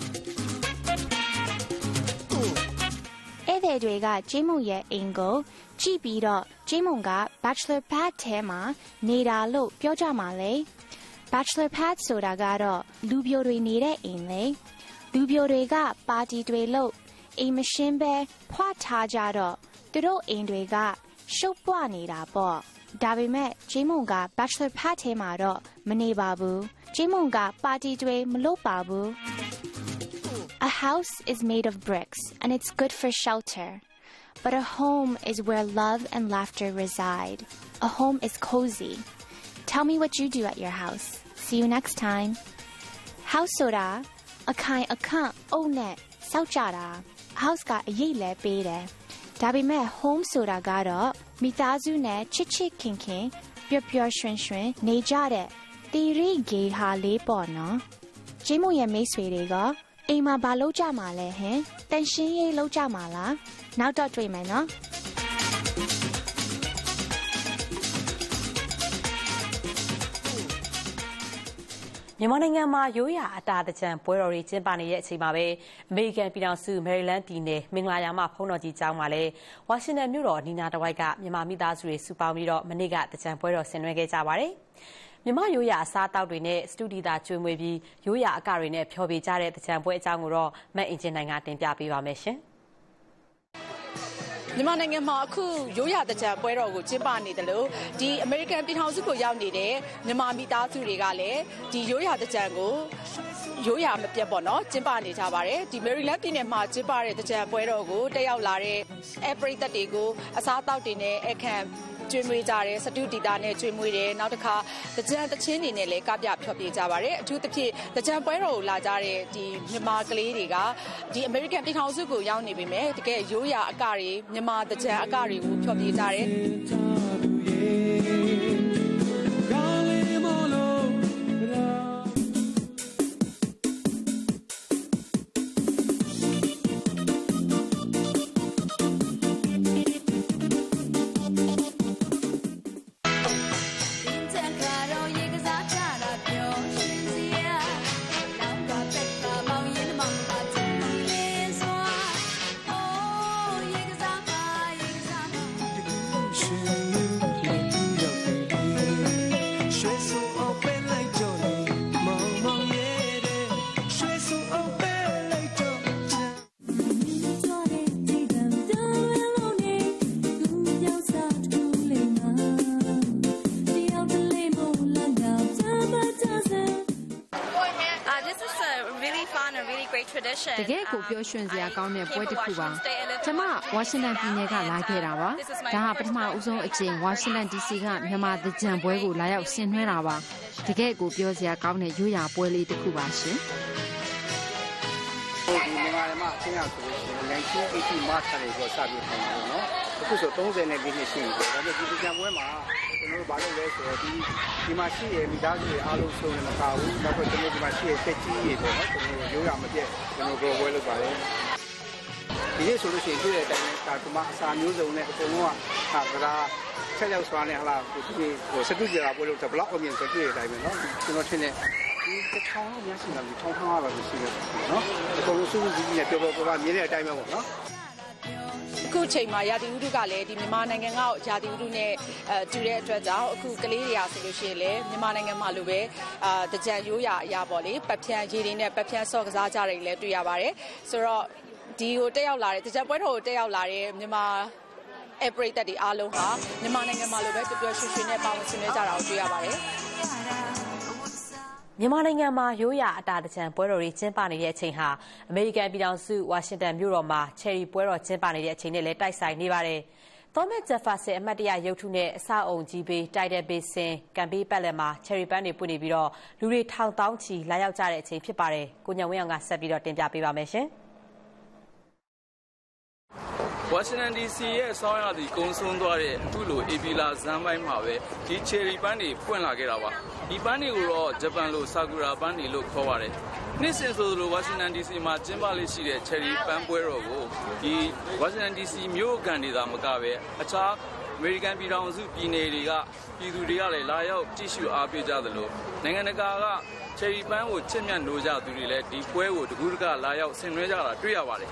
Edega Jimo ye ingo, Jibi do Jimonga bachelor pad tema, Neda lo Pyojamale. bachelor pad ဆိုတာကတော့လူပြိုတွေနေတဲ့အိမ်လေလူပြိုတွေကပါတီတွေလို့အိမ်မရှင်းပဲဖွာထားကြတော့သူတို့အိမ်တွေကရှုပ်ပွားနေတာပေါ့ဒါပေမဲ့ဂျေမွန်က bachelor pad ထဲမှာတော့မနေပါဘူးဂျေမွန်ကပါတီတွေမလုပ်ပါဘူး A house is made of bricks and it's good for shelter but a home is where love and laughter reside a home is cozy tell me what you do at your house see you next time house ဆိုတာအခိုင်အခန့်အုပ်နဲ့စောက်ကြတာ house ကအရေးလဲပေးတယ်ဒါပေမဲ့ home ဆိုတာကတော့မိသားစုနဲ့ချစ်ချစ်ခင်ခင်ပျော်ပျော်ရွှင်ရွှင်နေကြတဲ့တီရီဂေဟာလေးပေါ့နော်ဂျေမွန်ရဲ့မိတ်ဆွေတွေကအိမ်မှာဘာလုပ်ကြမှာလဲဟင်တန်ရှင်းရေးလုပ်ကြမှာလားနောက်တော့တွေ့မယ်နော်မြန်မာနိုင်ငံမှာရိုးရာအတာတကြံပွဲတော်တွေကျင်းပနေတဲ့အချိန်မှာပဲအမေရိကန်ပြည်ထောင်စုမယ်ရီလန်းပြည်နယ်မင်္ဂလာရာမဖုံးတော်ကြီးကျောင်းမှာလည်းဝါရှင်တန်မြို့တော်နီနာတဝိုက်ကမြန်မာမိသားစုတွေစုပေါင်းပြီးတော့မနေ့ကတကြံပွဲတော်ဆင်နွှဲခဲ့ကြပါတယ်။မြန်မာရိုးရာအစားအသောက်တွေနဲ့စတူဒီတာကျွေးမွေးပြီးရိုးရာအကတွေနဲ့ဖျော်ဖြေကြတဲ့တကြံပွဲအကြောင်းကိုတော့မတ်အင်ဂျင်နိုင်ကတင်ပြပေးပါမယ်ရှင်။မြန်မာနိုင်ငံမှာအခုရိုးရာတကြံပွဲတော်ကိုကျင်းပနေတယ်လို့ဒီအမေရိကန်ပြည်ထောင်စုကိုရောက်နေတဲ့မြန်မာမိသားစုတွေကလည်းဒီရိုးရာတကြံကိုရိုးရာမပြတ်ပေါ့နော်ကျင်းပနေကြပါတယ်ဒီမယ်ရီလန်းပြည်နယ်မှာကျင်းပတဲ့တကြံပွဲတော်ကိုတက်ရောက်လာတဲ့ပရိသတ်တွေကိုအစားအသောက်တွေနဲ့အခမ်းကျွေးမွေးကြတယ်စတူဒီတာနဲ့ကျွေးမွေးတယ်နောက်တစ်ခါတကြံတချင်းတွေနဲ့လည်းကပြဖျော်ဖြေကြပါတယ်အထူးသဖြင့်တကြံပွဲတော်ကိုလာကြတဲ့ဒီမြန်မာကလေးတွေကဒီအမေရိကန်ပြည်ထောင်စုကိုရောက်နေပြီမဲ့တကယ်ရိုးရာအကတွေမြန်မာတကြံအကတွေကိုဖျော်ဖြေကြတယ်တကယ်ကိုပျော်ရွှင်စရာကောင်းတဲ့ပွဲတစ်ခုပါကျွန်မဝါရှင်တန်ပြည်နယ်ကလာခဲ့တာပါဒါဟာပထမဦးဆုံးအကြိမ်ဝါရှင်တန် DC ကမြန်မာသကြံပွဲကိုလာရောက်ဆင်နွှဲတာပါတကယ်ကိုပျော်စရာကောင်းတဲ့ရိုးရာပွဲလေးတစ်ခုပါရှင်ဒီမြန်မာမှာအချင်းရဆိုလို့ရှိရင်1980 March ကနေတော့စပြီးထိုင်တာပေါ့နော်အခုဆို30နဲ့နှစ်ရှိပြီဒါပေမဲ့ဒီသကြံပွဲမှာကျွန်တော်တို့ဘာလို့လဲဆိုတော့ဒီမှာရှိရမိသားစုတွေအားလုံးစုံနေမှာဘူးနောက်တော့ကျွန်တော်ဒီမှာရှိရတက်ကြီးတွေပေါ့နော်ကျွန်တော်ရိုးရာမပြည့်ကျွန်တော်တို့ပွဲလုပ်ပါတယ်ဒီနေ့ဆိုလို့ရှိရင်တွေ့တဲ့အတိုင်းဒါကမှအစာမျိုးစုံနဲ့အကုန်လုံးကဒါချက်ရောက်စွာနဲ့ဟလာဒီစတူဒီယာပွဲလို့ဘလောက်အမြင်ဆိုတွေ့တဲ့အတိုင်းပဲနော်ကျွန်တော်ထင်တယ်ဒီတစ်ထောင်လောက်များရှိတာဒီထောင်ထားရပါလို့ရှိတယ်နော်အကုန်လုံးစုစုစည်းစည်းနဲ့ပြောမြင်တဲ့အတိုင်းပဲပေါ့နော်အခုချိန်မှာရာသီဥတုကလည်းဒီမြန်မာနိုင်ငံကရာသီဥတုနဲ့တူတဲ့အတွက်ကြောင့်အခုကလေးတွေကဆိုလို့ရှိရင်လည်းမြန်မာနိုင်ငံမှာလိုပဲတကြံရိုးရာအရာပေါ့လေပတ်ဖြန်းရည်တွေနဲ့ပတ်ဖြန်းဆော့ကစားကြတယ်လည်းတွေ့ရပါတယ်ဆိုတော့ဒီကိုတက်ရောက်လာတဲ့တကြံပွဲတော်ကိုတက်ရောက်လာတဲ့မြန်မာပရိသတ်တွေအားလုံးဟာမြန်မာနိုင်ငံမှာလိုပဲပျော်ပျော်ရွှင်ရွှင်နဲ့ပါဝင်ဆင်နွှဲကြတာကိုတွေ့ရပါတယ်မြန်မာနိုင်ငံမှာရိုးရာအတာတကြံပွဲတော်တွေကျင်းပနေတဲ့အချိန်ဟာအမေရိကန်ပြည်ထောင်စုဝါရှင်တန်မြို့တော်မှာချယ်ရီပွဲတော်ကျင်းပနေတဲ့အချိန်နဲ့လည်းတိုက်ဆိုင်နေပါတယ်။ Thomas Jefferson အမှတ်တရရုပ်ထုနဲ့အဆောက်အုံကြီးပေးတိုက်တဲ့ဘေးစင်ကံပေးပတ်လည်မှာချယ်ရီပန်းတွေပွင့်နေပြီးတော့လူတွေထောင်တောင်းချီလာရောက်ကြတဲ့အချိန်ဖြစ်ပါတယ်။ကိုညံဝင်းအောင်ကဆက်ပြီးတော့တင်ပြပေးပါမယ်ရှင်။ဝါရှင်တန် DC ရဲ့ဆောင်းရာသီကုန်းဆုံးသွားတဲ့အခုလိုဧပြီလဇန်ပိုင်းမှာပဲဒီချယ်ရီပန်းတွေပွင့်လာခဲ့တာပါဒီပန်းတွေကိုတော့ဂျပန်လိုဆာကူရာပန်းတွေလို့ခေါ်ပါတယ်နှစ်စဉ်ဆိုလိုဝါရှင်တန် DC မှာကျင်းပလေးရှိတဲ့ချယ်ရီပန်းပွဲတော်ကိုဒီဝါရှင်တန် DC မြို့ကန်တွေသာမကပဲအခြားအမေရိကန်ပြည်ထောင်စုပြည်နယ်တွေကပြည်သူတွေကလည်းလာရောက်ကြည့်ရှုအားပေးကြသလိုနိုင်ငံတကာကချယ်ရီပန်းကိုချစ်မြတ်နိုးကြသူတွေလည်းဒီပွဲကိုတကူးတကလာရောက်ဆင်နွှဲကြတာတွေ့ရပါတယ်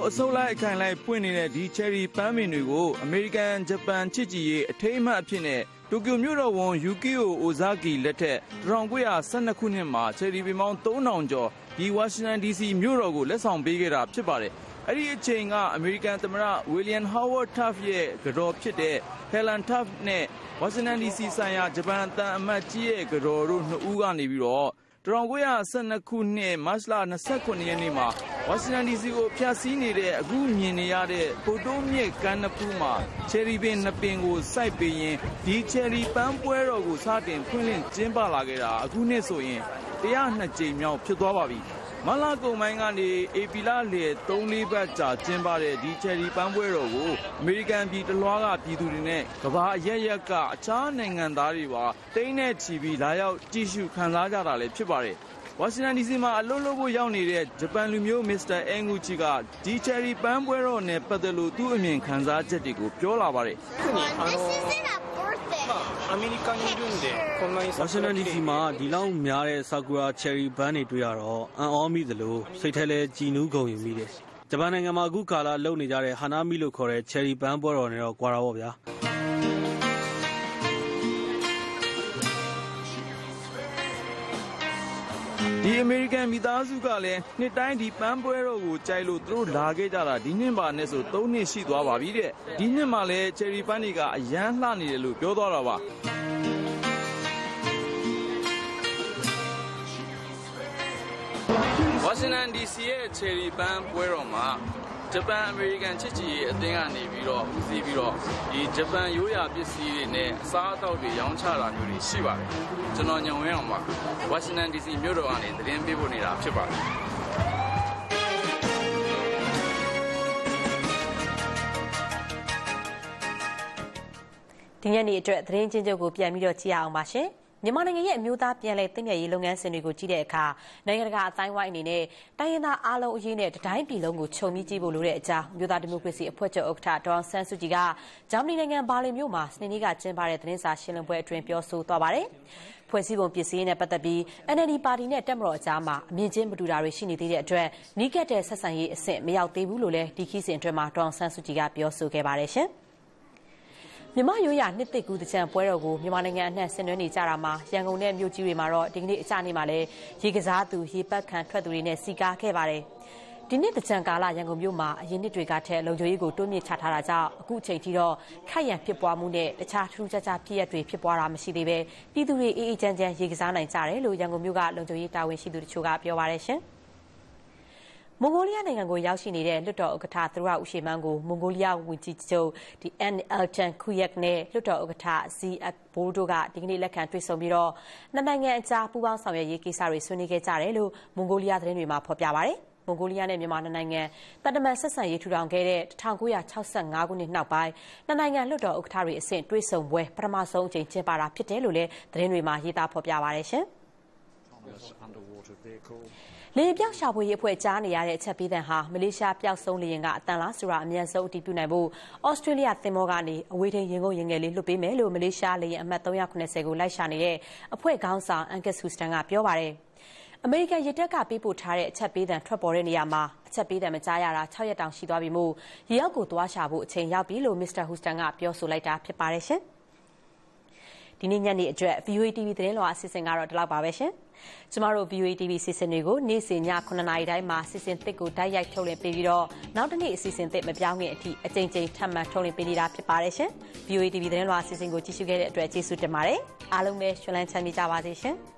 အစုပ်လိုက်အခိုင်လိုက်ပွင့်နေတဲ့ဒီ cherry ပန်းပင်တွေကိုအမေရိကန်ဂျပန်ချစ်ကြည်ရေးအထိမ်းအမှတ်အဖြစ်နဲ့တိုကျိုမြို့တော်ဝန် Yukio Ozaki လက်ထက်1912 ခုနှစ်မှာ cherry ပင်ပေါင်း 3000 ကျော်ဒီဝါရှင်တန် DC မြို့တော်ကိုလက်ဆောင်ပေးခဲ့တာဖြစ်ပါတယ်။အဲ့ဒီအချိန်ကအမေရိကန်သမ္မတ William Howard Taft ရဲ့ကတော်ဖြစ်တဲ့ Helen Taft နဲ့ဝါရှင်တန် DC ဆိုင်ရာဂျပန်အမတ်ကြီးရဲ့ကတော်တို့နှစ်ဦးကနေပြီးတော့1912 ခုနှစ်မတ်လ 29 ရက်နေ့မှာဝါရှင်တန် DC ကိုဖျက်ဆီးနေတဲ့အခုမြင်နေရတဲ့ပိုတိုးမြစ်ကမ်းနဖူးမှာချယ်ရီပင်နှစ်ပင်ကိုစိုက်ပေးရင်ဒီချယ်ရီပန်းပွဲတော်ကိုစတင်ဖွင့်လှစ်ကျင်းပလာခဲ့တာအခုနှစ်ဆိုရင်102 ကြိမ်မြောက်ဖြစ်သွားပါပြီ။မလာကုံပိုင်းကနေဧပြီလလယ်3-4 ပတ်ကြာကျင်းပတဲ့ဒီချယ်ရီပန်းပွဲတော်ကိုအမေရိကန်ပြည်တလွှားကပြည်သူတွေနဲ့ကမ္ဘာအရပ်ရပ်ကအခြားနိုင်ငံသားတွေပါတိတ်နဲ့ချီပြီးလာရောက်ကြည့်ရှုခံစားကြတာလည်းဖြစ်ပါတယ်။ဝါရှင်တန် DC မှာအလုပ်လုပ်ဖို့ရောက်နေတဲ့ဂျပန်လူမျိုးမစ္စတာအန်ဂူချီကဒီချယ်ရီပန်းပွဲတော်နဲ့ပတ်သက်လို့သူ့အမြင်ခံစားချက်တွေကိုပြောလာပါတယ်။ဝါရှင်တန် DC မှာဒီလောက်များတဲ့ဆာကူရာချယ်ရီပန်းတွေတွေ့ရတော့အံ့ဩမိသလိုစိတ်ထဲလည်းကြည်နူးဂုဏ်ယူမိတယ်။ဂျပန်နိုင်ငံမှာအခုကာလလုပ်နေကြတဲ့ဟာနာမီလို့ခေါ်တဲ့ချယ်ရီပန်းပွဲတော်နဲ့တော့ကွာတာပေါ့ဗျာ။ဒီအမေရိကန်မိသားစုကလည်းနှစ်တိုင်းဒီပန်းပွဲတော်ကိုကြိုက်လို့သူတို့လာခဲ့ကြတာဒီနှစ်ပါနဲ့ဆို3နှစ်ရှိသွားပါပြီတဲ့ဒီနှစ်မှာလည်းချယ်ရီပန်းတွေကအရန်လှနေတယ်လို့ပြောသွားတာပါဝါရှင်တန် DC ရဲ့ချယ်ရီပန်းပွဲတော်မှာဂျပန်အမေရိကန်ချစ်ကြည်ရေးအသင်းကနေပြီးတော့ဦးစီးပြီးတော့ဒီဂျပန်ရိုးရာပစ္စည်းတွေနဲ့အစားအသောက်တွေရောင်းချတာမျိုးတွေရှိပါတယ်ကျွန်တော်ညောင်ဝင်းအောင်ပါဝါရှင်တန် DC မြို့တော်ကနေသတင်းပေးပို့နေတာဖြစ်ပါတယ်ဒီညနေအတွက်သတင်းချင်းချုပ်ကိုပြန်ပြီးတော့ကြည့်ရအောင်ပါရှင်မြန်မာနိုင်ငံရဲ့အမျိုးသားပြန်လည်သင့်မြတ်ရေးလုပ်ငန်းစဉ်တွေကိုကြည့်တဲ့အခါနိုင်ငံတကာအတိုင်းဝိုင်းအနေနဲ့တိုင်းရင်းသားအားလုံးအရေးနဲ့တတိုင်းပြည်လုံးကိုခြုံပြီးကြည့်ဖို့လိုတဲ့အကြောင်းအမျိုးသားဒီမိုကရေစီအဖွဲ့ချုပ်ဥက္ကဋ္ဌဒေါ်အောင်ဆန်းစုကြည်ကဂျာမနီနိုင်ငံဘာလင်မြို့မှာစနေနေ့ကကျင်းပတဲ့သတင်းစာရှင်းလင်းပွဲအတွင်းပြောဆိုသွားပါတယ်။ဖွဲ့စည်းပုံပြင်ဆင်ရေးနဲ့ပတ်သက်ပြီး NLD ပါတီနဲ့တက်မတော်အကြားမှာအမြင်ချင်းမတူတာတွေရှိနေသေးတဲ့အတွက်နီးကပ်တဲ့ဆက်ဆံရေးအဆင့်မရောက်သေးဘူးလို့လည်းဒီခီးစဉ်အတွင်းမှာဒေါ်အောင်ဆန်းစုကြည်ကပြောဆိုခဲ့ပါတယ်ရှင်။မြန်မာရိုးရာနှစ်သိကူတကြံပွဲတော်ကိုမြန်မာနိုင်ငံအနှံ့ဆင်နွှဲနေကြတာမှာရန်ကုန်နဲ့မြို့ကြီးတွေမှာတော့ဒီကနေ့အကြနေ့မှာလည်းရေကစားသူရေပတ်ခံထွက်သူတွေနဲ့စီကားခဲ့ပါတယ်။ဒီနေ့တကြံကာလရန်ကုန်မြို့မှာအရင်နှစ်တွေကထက်လုံခြုံရေးကိုတိုးမြင့်ချထားတာကြောင့်အခုအချိန်ထိတော့ခိုက်ရန်ဖြစ်ပွားမှုနဲ့တခြားထူးခြားခြားဖြစ်ရပ်တွေဖြစ်ပွားတာမရှိသေးပဲပြည်သူတွေအေးအေးချမ်းချမ်းရေကစားနိုင်ကြတယ်လို့ရန်ကုန်မြို့ကလုံခြုံရေးတာဝန်ရှိသူတို့ကပြောပါတယ်ရှင်။မွန်ဂိုလီးယားနိုင်ငံကိုရောက်ရှိနေတဲ့လွှတ်တော်ဥက္ကဋ္ဌသူရဦးရှိမန်းကိုမွန်ဂိုလီးယားဝန်ကြီးချုပ်N Elton Kuyak နဲ့လွှတ်တော်ဥက္ကဋ္ဌZiad Bolတို့ကဒီကနေ့လက်ခံတွေ့ဆုံပြီးတော့နှစ်နိုင်ငံအကြားပူးပေါင်းဆောင်ရွက်ရေးကိစ္စတွေဆွေးနွေးခဲ့ကြတယ်လို့မွန်ဂိုလီးယားသတင်းတွေမှာဖော်ပြပါတယ်။မွန်ဂိုလီးယားနဲ့မြန်မာနိုင်ငံတန်တမန်ဆက်ဆံရေးထူထောင်ခဲ့တဲ့1965ခုနှစ်နောက်ပိုင်းနှစ်နိုင်ငံလွှတ်တော်ဥက္ကဋ္ဌတွေအဆင့်တွေ့ဆုံပွဲပထမဆုံးအကြိမ်ကျင်းပတာဖြစ်တယ်လို့လည်းသတင်းတွေမှာရေးသားဖော်ပြပါတယ်ရှင်။လေပြောက်ရှာဖွေရေးအဖွဲ့ကြားနေရတဲ့အချက်ပေးသံဟာမလေးရှားပျောက်ဆုံးလေယာဉ်ကအတန်လားဆိုတာအမြန်ဆုံးအတည်ပြုနိုင်ဖို့ဩစတြေးလျသင်္ဘောကနေအဝေးထိန်းရင်ကုန်ရင်ငယ်လေးလွှတ်ပေးမယ်လို့မလေးရှားလေယာဉ်အမှတ်390ကိုလိုက်ရှာနေတဲ့အဖွဲ့ခေါင်းဆောင် Angus Houston ကပြောပါတယ်။အမေရိကန်ရေတပ်ကပေးပို့ထားတဲ့အချက်ပေးသံထွက်ပေါ်တဲ့နေရာမှာအချက်ပေးသံမကြားရတာ6ရက်တောင်ရှိသွားပြီမို့ရေအောက်ကိုသွားရှာဖို့အချိန်ရောက်ပြီလို့ Mr. Houston ကပြောဆိုလိုက်တာဖြစ်ပါတယ်ရှင်။ဒီနေ့ညနေအတွက် VOA TV သတင်းလွှာအစီအစဉ်ကတော့ဒီလောက်ပါပဲရှင်။ကျမတို့ VOA TV အစီအစဉ်တွေကိုနေ့စဉ်ည9:00 နာရီတိုင်းမှာအစီအစဉ်သစ်ကိုတိုက်ရိုက်ထုတ်လွှင့်ပေးပြီးတော့နောက်တစ်နေ့အစီအစဉ်သစ်မပြောင်းခင်အထိအကြိမ်ကြိမ်ထပ်မံထုတ်လွှင့်ပေးနေတာဖြစ်ပါတယ်ရှင်။ VOA TV သတင်းလွှာအစီအစဉ်ကိုကြည့်ရှုခဲ့တဲ့အတွက်ကျေးဇူးတင်ပါတယ်။အားလုံးပဲရှင်လန်းချမ်းမြေ့ကြပါစေရှင်။